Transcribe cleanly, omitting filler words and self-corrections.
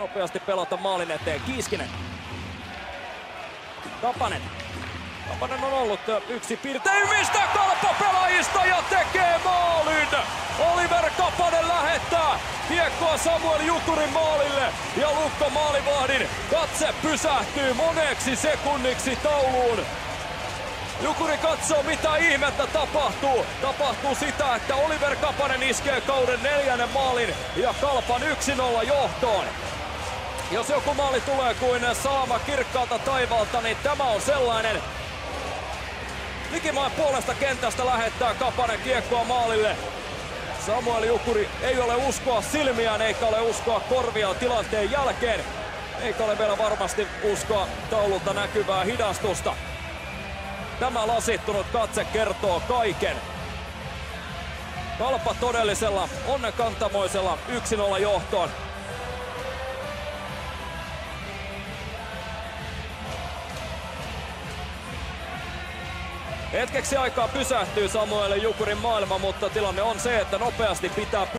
nopeasti pelata maalin eteen. Kiiskinen. Kapanen. Kapanen on ollut yksi piirteimmistä Kalpa-pelaajista ja tekee maalin! Oliver Kapanen lähettää kiekkoa Samuel Jukurin maalille ja Lukko maalivahdin katse pysähtyy moneksi sekunniksi tauluun. Jukuri katsoo mitä ihmettä tapahtuu. Tapahtuu sitä, että Oliver Kapanen iskee kauden 4. maalin ja Kalpan 1-0 johtoon. Jos joku maali tulee kuin saama kirkkaalta taivaalta, niin tämä on sellainen. Likimain puolesta kentästä lähettää Kapanen kiekkoa maalille. Samuel Jukuri ei ole uskoa silmiään eikä ole uskoa korviaan tilanteen jälkeen. Eikä ole vielä varmasti uskoa taululta näkyvää hidastusta. Tämä lasittunut katse kertoo kaiken. Kalpa todellisella onnenkantamoisella 1-0 johtoon. Hetkeksi aikaa pysähtyy Samuel Jukurin maailma, mutta tilanne on se, että nopeasti pitää